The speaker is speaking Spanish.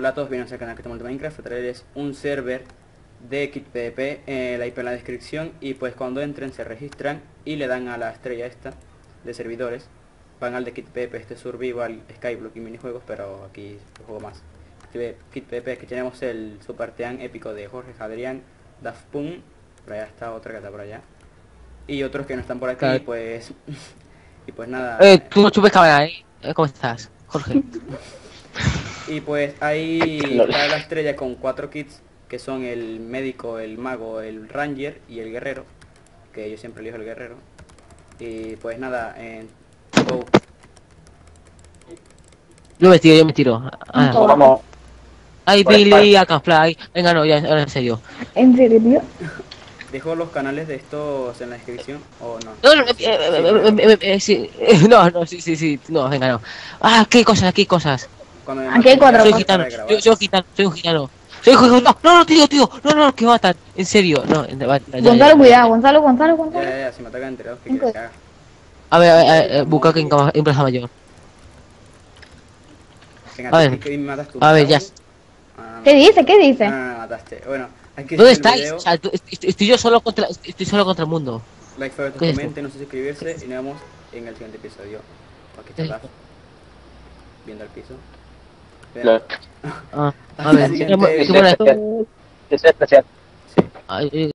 Hola a todos, bienvenidos al canal que estamos de Minecraft. Voy a traerles un server de Kit PvP, la IP en la descripción. Y pues cuando entren se registran y le dan a la estrella esta de servidores. Van al de Kit PvP, este Survival, Skyblock y minijuegos, pero aquí juego más. Kit PvP, aquí tenemos el Super Team épico de Jorge Adrián, Daft Punk, por allá está otra que está por allá. Y otros que no están por aquí, Claro. pues... y pues nada. Tú no chupes cámara ahí. ¿Cómo estás, Jorge? Y pues ahí Lol. está la estrella con 4 kits, que son el médico, el mago, el ranger y el guerrero, que yo siempre elijo el guerrero. Y pues nada, go. Yo me tiro. Ah. Vamos. Ay, Por Billy, Spark. Alcanfly. Venga, no, ya, ahora en serio. ¿En serio? Dejo los canales de estos en la descripción, o no. No, no, Sí, sí, sí. No, no, sí. No, venga, no. Ah, qué cosas. cuando me Aquí hay maten ya 4 Soy voy a cosas. dejar gitano, de grabar. soy un gitano, soy un gitano. Soy un gitano. No, tío. No, que matan. En serio, no. Gonzalo, cuidado, Gonzalo. Ya, si me atacan entre dos, ¿qué Cinco. quieres que haga? A ver, busca que en Plaza Mayor. Venga, A ver, ¿qué me matas tú? a ver, ya. Ah, ¿Qué dice? no, me mataste. Bueno, aquí ¿Dónde es el estáis? video. O sea, estoy solo contra el mundo. Like, favoritos, ¿Qué es esto? comenten, no sé suscribirse y nos vemos en el siguiente episodio. Aquí está Raf, viendo el piso. Lol. Ah, a Hasta el ver, siguiente qué video. buena. Es especial. Sí. Ay,